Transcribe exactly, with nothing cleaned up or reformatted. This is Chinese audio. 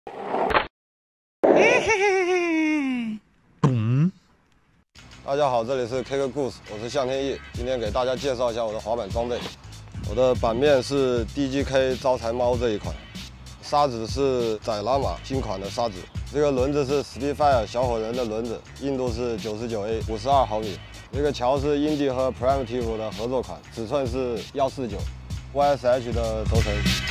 大家好，这里是 KickerGoods， 我是向天意，今天给大家介绍一下我的滑板装备。我的板面是 D G K 招财猫这一款，沙子是窄拉玛新款的沙子，这个轮子是 Speedfire 小火人的轮子，硬度是 九十九 A， 五十二毫米。这个桥是 Indie 和 Primitive 的合作款，尺寸是一四九 ，Y S H 的轴承。